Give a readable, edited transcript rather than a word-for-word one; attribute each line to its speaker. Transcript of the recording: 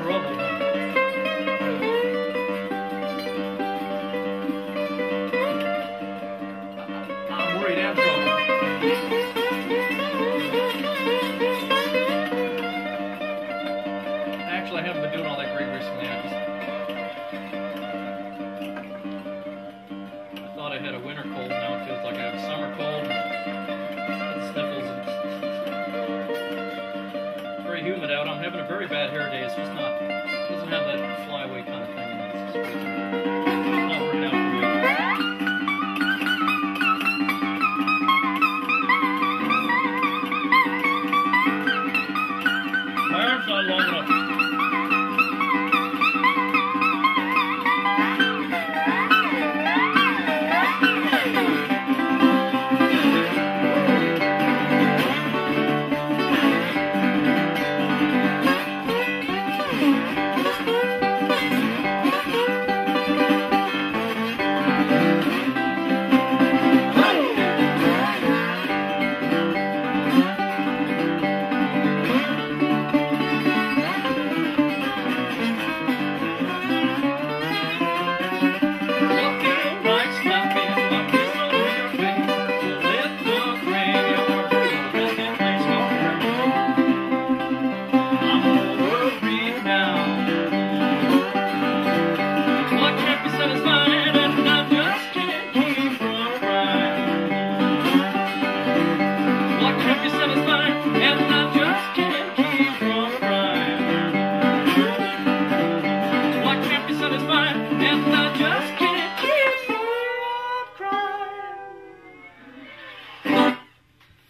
Speaker 1: trouble. I'm worried I'm trouble. Actually, I haven't been doing all that great recently. I thought I had a winter cold. Now it feels like I have a summer cold. It sniffles. It's very humid out. I'm having a very bad hair day. It's just not. It doesn't have that flyaway kind of thing in it. It's just not working out for me. My arm's not long enough. And I just